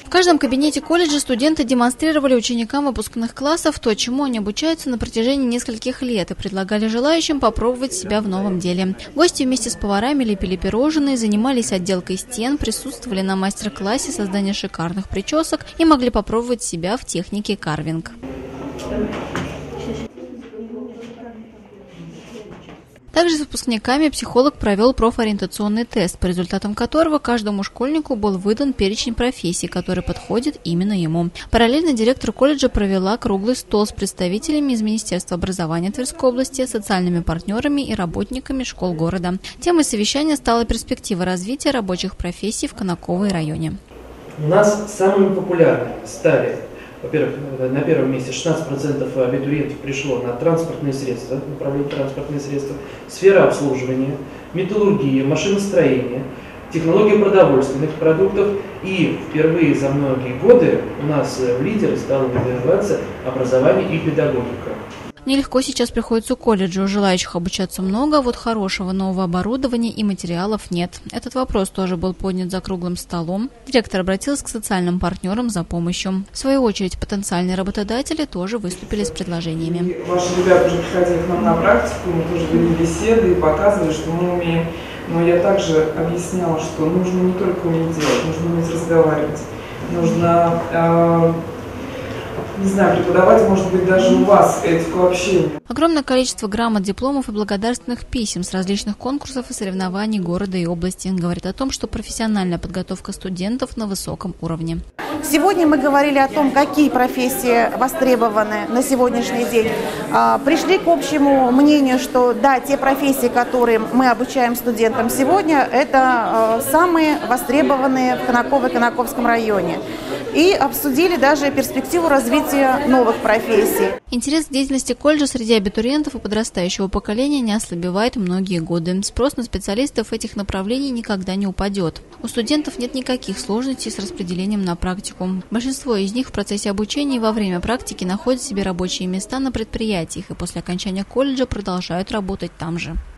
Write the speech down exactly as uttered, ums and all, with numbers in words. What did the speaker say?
В каждом кабинете колледжа студенты демонстрировали ученикам выпускных классов то, чему они обучаются на протяжении нескольких лет, и предлагали желающим попробовать себя в новом деле. Гости вместе с поварами лепили пирожные, занимались отделкой стен, присутствовали на мастер-классе создания шикарных причесок и могли попробовать себя в технике карвинг. Также с выпускниками психолог провел профориентационный тест, по результатам которого каждому школьнику был выдан перечень профессий, который подходит именно ему. Параллельно директор колледжа провела круглый стол с представителями из Министерства образования Тверской области, социальными партнерами и работниками школ города. Темой совещания стала перспектива развития рабочих профессий в Конаково районе. У нас самыми популярными стали, во-первых, на первом месте шестнадцать процентов абитуриентов пришло на транспортные средства, направление транспортные средства, сфера обслуживания, металлургия, машиностроение, технология продовольственных продуктов. И впервые за многие годы у нас в лидеры стало выдвигаться образование и педагогика. Нелегко сейчас приходится колледжу. Желающих обучаться много, а вот хорошего нового оборудования и материалов нет. Этот вопрос тоже был поднят за круглым столом. Директор обратился к социальным партнерам за помощью. В свою очередь, потенциальные работодатели тоже выступили с предложениями. И ваши ребята уже приходили к нам на практику, мы тоже вели беседы и показывали, что мы умеем. Но я также объясняла, что нужно не только уметь делать, нужно уметь разговаривать, нужно... Э Не знаю, преподавать, может быть, даже у вас этику общения. Огромное количество грамот, дипломов и благодарственных писем с различных конкурсов и соревнований города и области говорит о том, что профессиональная подготовка студентов на высоком уровне. Сегодня мы говорили о том, какие профессии востребованы на сегодняшний день. Пришли к общему мнению, что да, те профессии, которые мы обучаем студентам сегодня, это самые востребованные в Конаково и Конаковском районе. И обсудили даже перспективу развития новых профессий. Интерес к деятельности колледжа среди абитуриентов и подрастающего поколения не ослабевает многие годы. Спрос на специалистов этих направлений никогда не упадет. У студентов нет никаких сложностей с распределением на практику. Большинство из них в процессе обучения и во время практики находят себе рабочие места на предприятиях и после окончания колледжа продолжают работать там же.